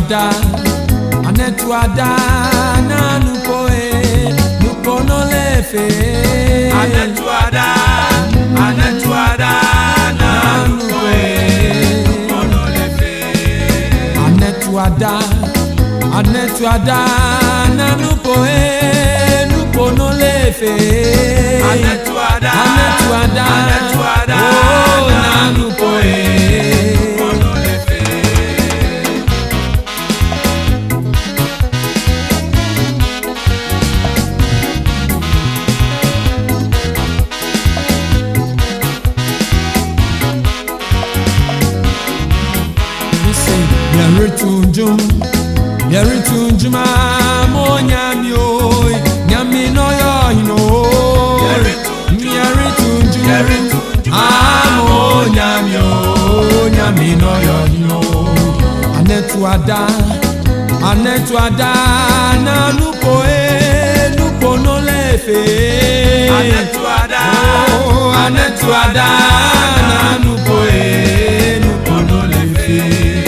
ada, anetu ada, na nupoe, nupo no lefe. Anetu ada, na nupoe, nupo no lefe. Anetu ada, na nupoe, nupo no lefe. Anetu ada, oh, na nupoe. Yeri tunjuma mo nyami o nyami no yo hino. Yeri tunjuma mo nyami o nyami no yo hino. Anetu ada na nupo no lefe. Anetu ada na nupo no lefe.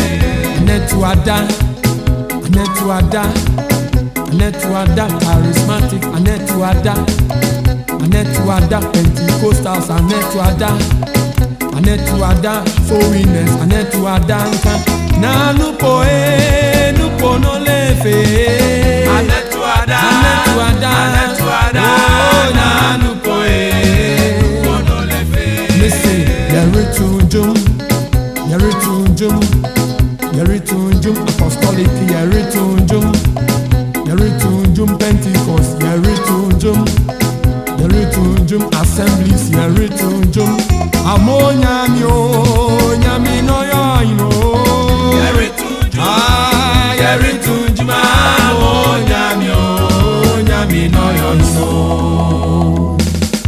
Anetu ada charismatic, Anetu ada Pentecostals, Anetu ada foreigners, Anetu ada na nupo no lefe. Anetu ada oh, na nupo no lefe. Listen, Yeri tunjum apostolic, Yeri tunjum Pentecost, Yeri tunjum assemblies, Yeri tunjum amonyami o nyami no yo ino. Yeri tunjum amonyami o nyami no yo ino.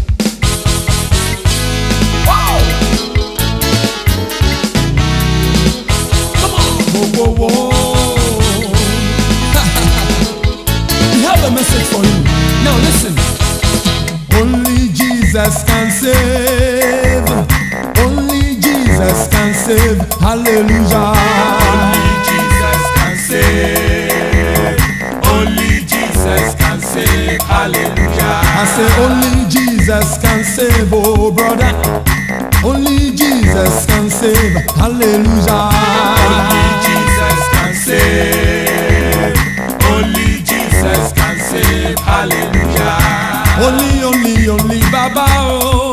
We have a message for you. Now listen. Only Jesus can save. Only Jesus can save. Hallelujah. Only Jesus can save. Only Jesus can save. Hallelujah. I say only Jesus can save, oh brother. Only Jesus can save. Hallelujah. Only Jesus can save. Only Jesus can save. Hallelujah. Only Baba oh.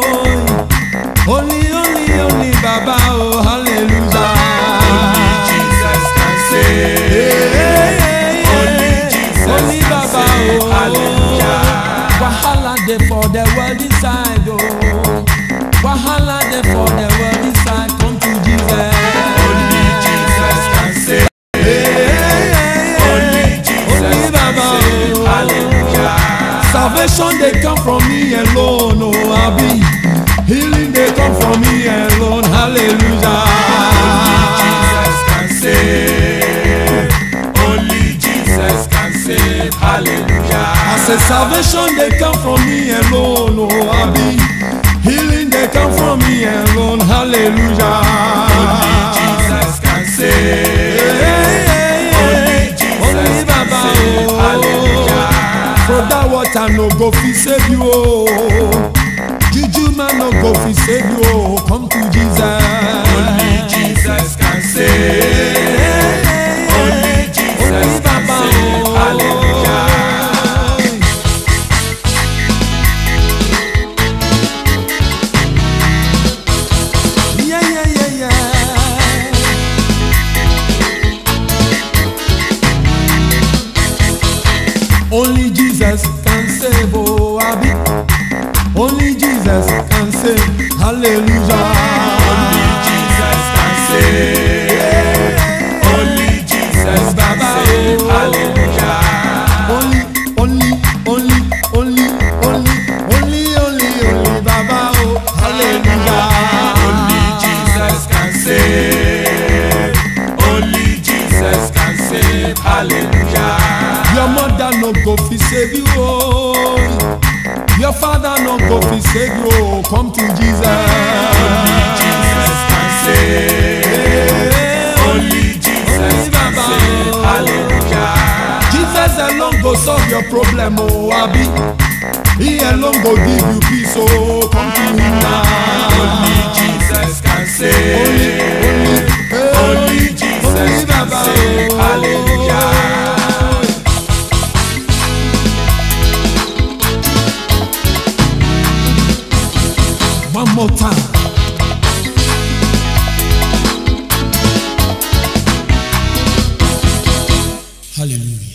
Only Baba oh. Hallelujah. Only Jesus can save. Only Jesus can save. Oh. Hallelujah. Wahala dey for the world inside oh. Wahala dey for the world inside. Come to Jesus. Only Jesus can save. Only Jesus can save. Hallelujah. Salvation they come from me alone, oh Abi. Healing they come from me alone, hallelujah. Only Jesus can save. Only Jesus can save, hallelujah. I say salvation they come from me alone, oh Abi. Healing they come from me alone, hallelujah. Only Jesus can save. Only Jesus can save, hallelujah. For that water no go fi save you oh. Juju man no go fi save you oh. Come to Jesus. Only Jesus can save. Only Jesus can save, hallelujah. Only Jesus can save, oh Abi. Only Jesus can save, hallelujah. Only Jesus can save. Only Jesus can save, hallelujah. Only Baba, oh, hallelujah. Only Jesus can save. Only Jesus can save, hallelujah. Your mother no go fi save you, oh. Your father no go fi save you, oh. Come to Jesus. Only Jesus can save. Only Jesus can save. Jesus alone go solve your problem, oh Abi. He alone go give you peace, oh come to him now. Only Jesus can save. Only Jesus can save. Hallelujah. One more time. Hallelujah.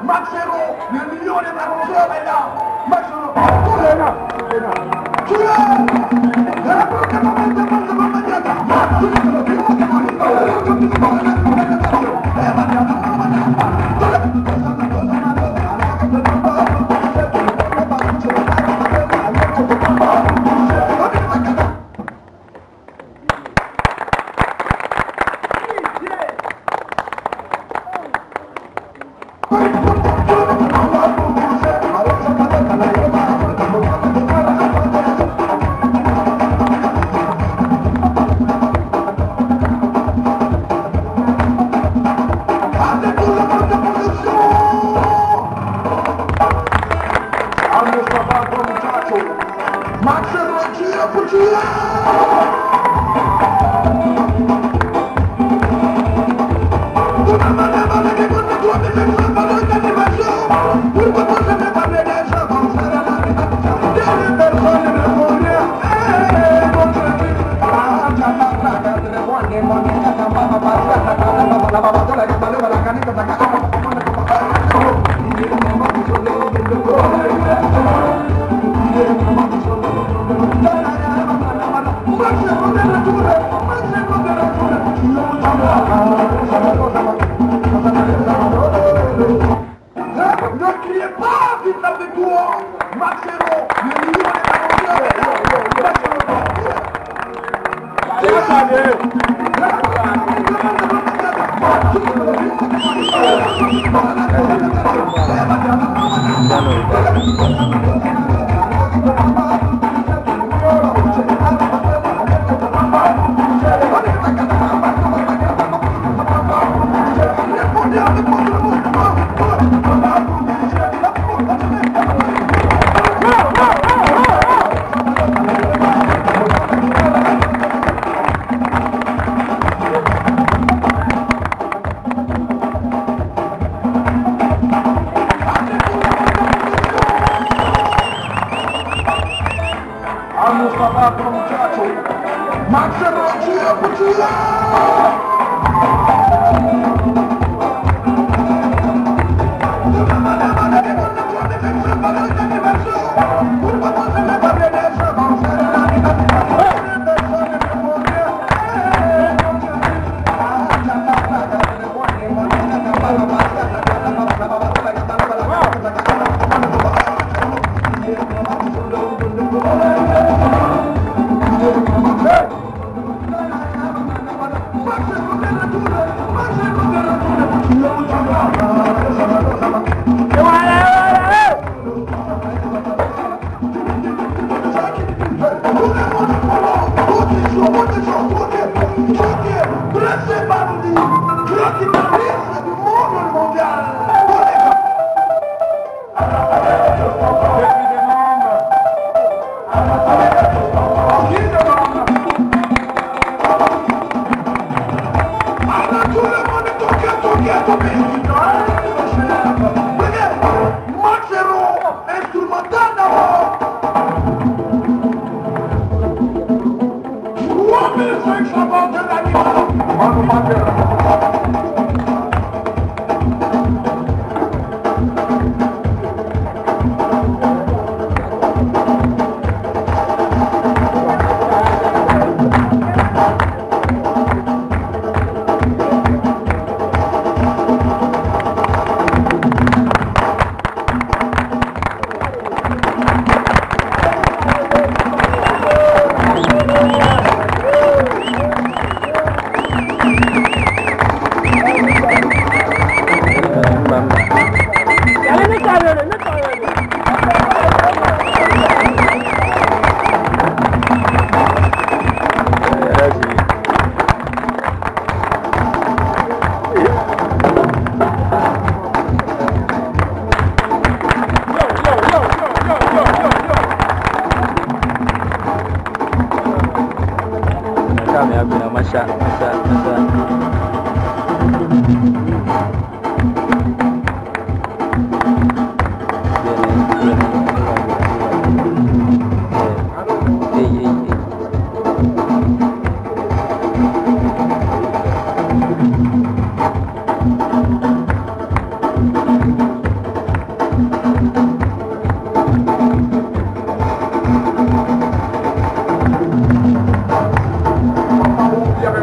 Maxero, nel milione da conoscere bella. Maxero, tu lena. Tu lena. La porca mamma mangiata. Tu lena, tu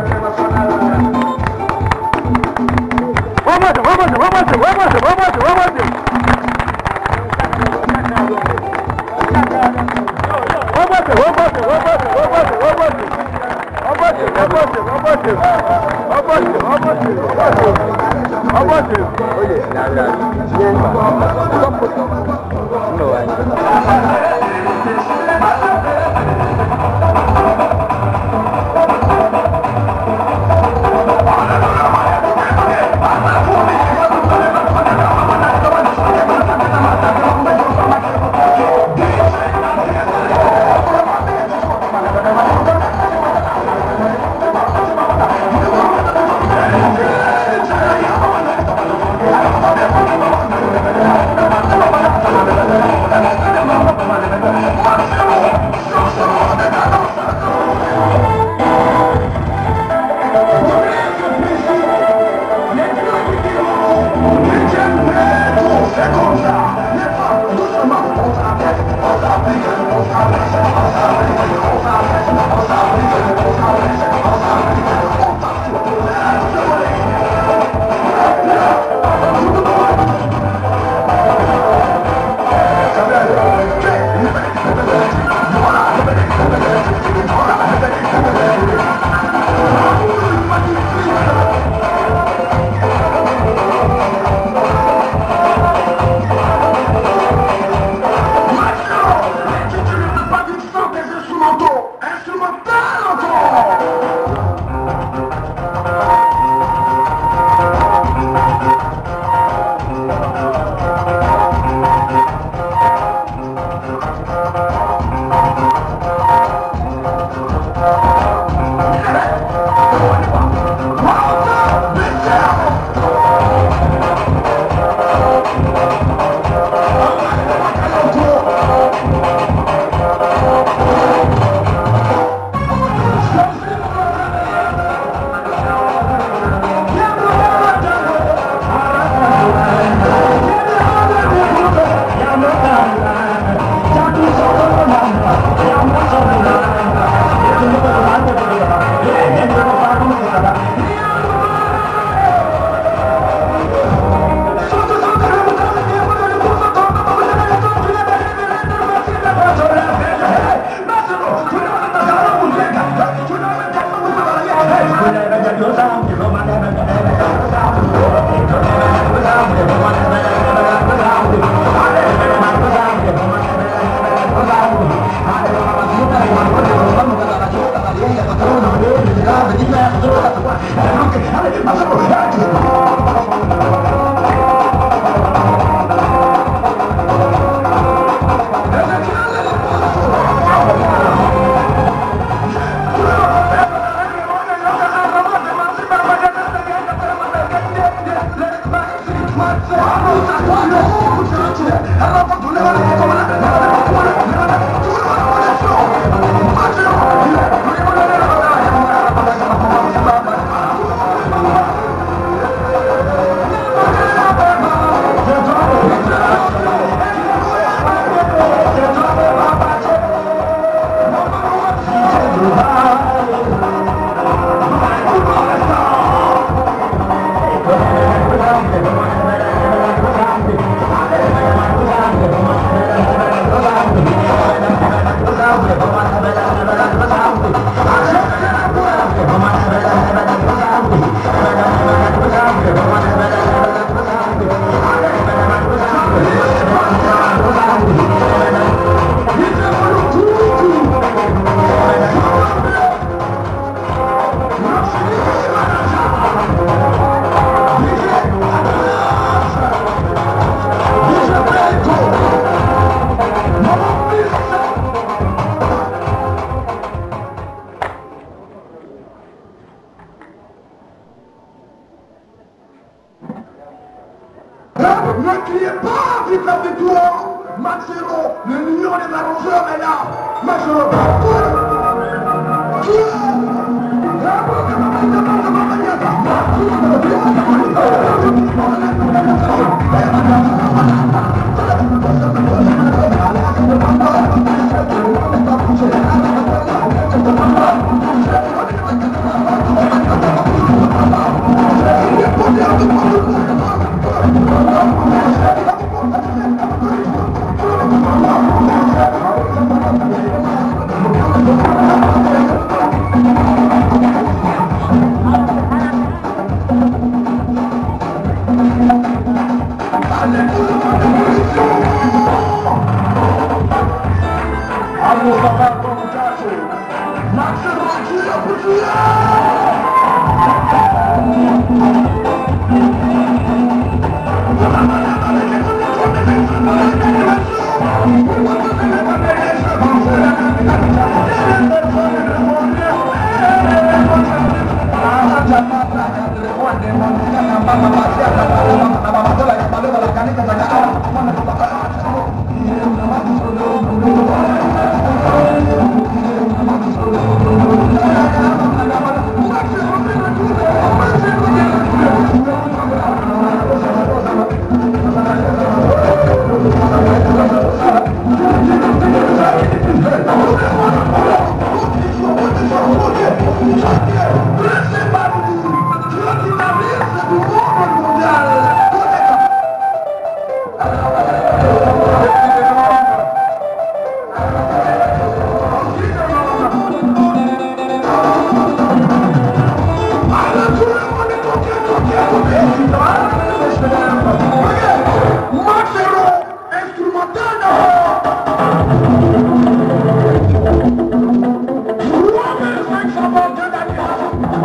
Ne criez pas, vive la victoire. Maxero, le lion des arroseurs est là. Maxero,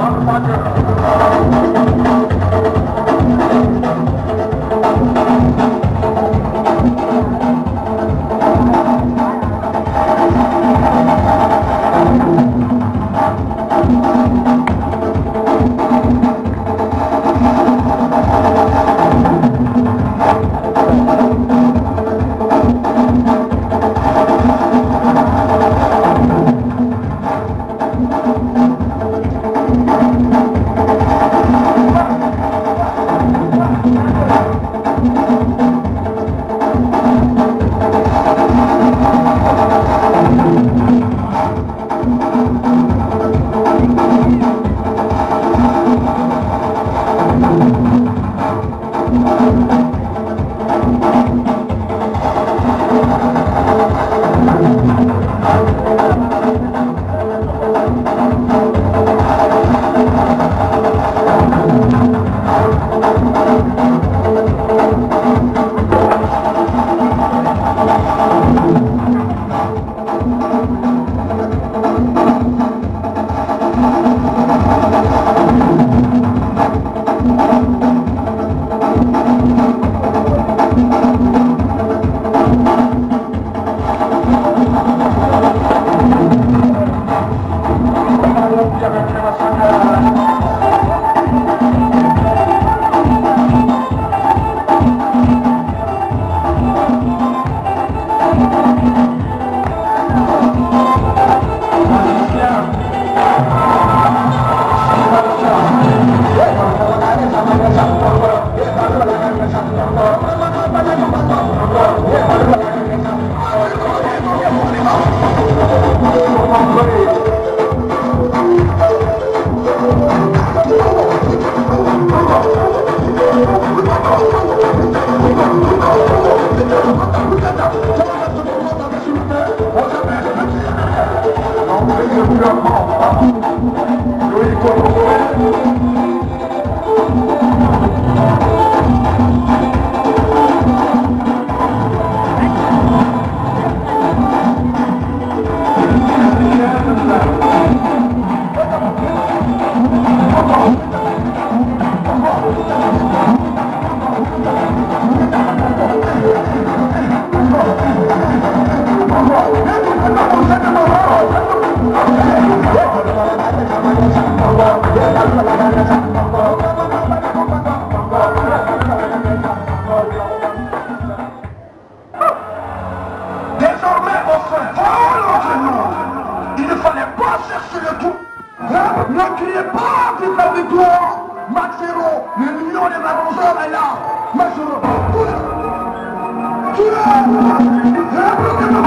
Tu es